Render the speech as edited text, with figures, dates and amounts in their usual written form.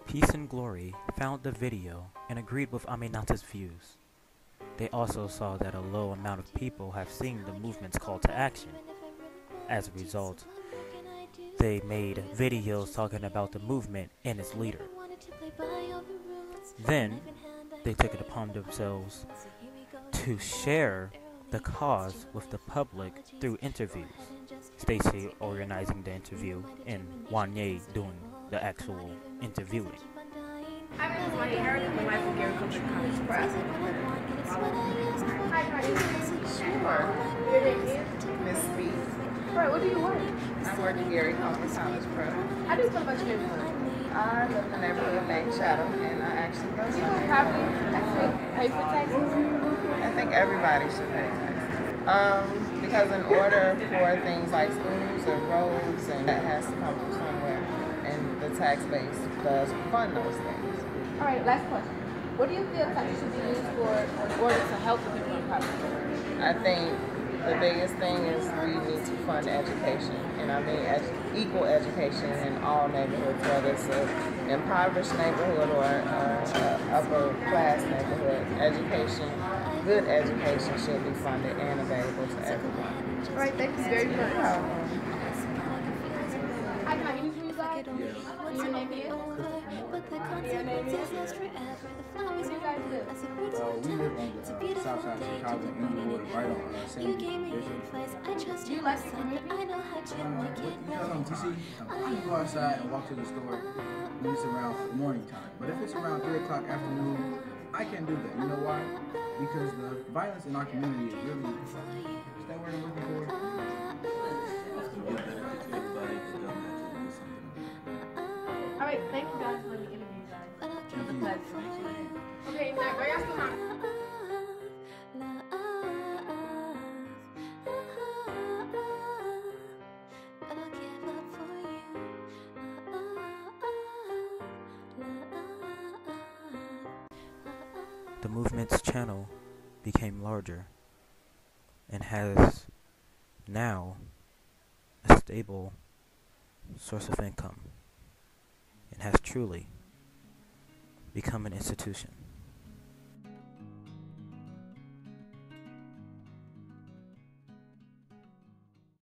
Peace and Glory found the video and agreed with Aminatta's views. They also saw that a low amount of people have seen the movement's call to action. As a result, they made videos talking about the movement and its leader. Then, they took it upon themselves to share the cause with the public through interviews. Stacy organizing the interview and Wanye doing the actual interviewing. Hi, my name is Wanye Harris. I'm the wife of Gary Coach from College Press. Hi, how are you? Sure. Your name is? Miss Speed. Right, what do you work? I work at Gary Conference College Prep. How do you feel about your neighborhood? I live in the neighborhood named Chatham, and I actually go Do you to own property? Pay for taxes? I think everybody should pay taxes. Because in order for things like schools or roads, and that has to come from somewhere, and the tax base does fund those things. All right, last question. What do you feel taxes should be used for in order to help the people on property? I think the biggest thing is we need to fund education, and I mean equal education in all neighborhoods, whether it's an impoverished neighborhood or upper class neighborhood. Education, good education should be funded and available to everyone. All right, thank you very much. Hi, can I interview you guys? Your name is? Your name is? Where do you guys live? We live on the south side of Chicago, Inglewood, right on St. Bishop. Do you like the community? DC, I can go outside and walk to the store when it's around morning time. But if it's around 3 o'clock afternoon, I can't do that. You know why? Because the violence in our community is really, is that word I'm looking for? All right, thank you guys for letting me interview you guys. It was a pleasure. Okay, now go y'all still on. The movement's channel became larger and has now a stable source of income and has truly become an institution.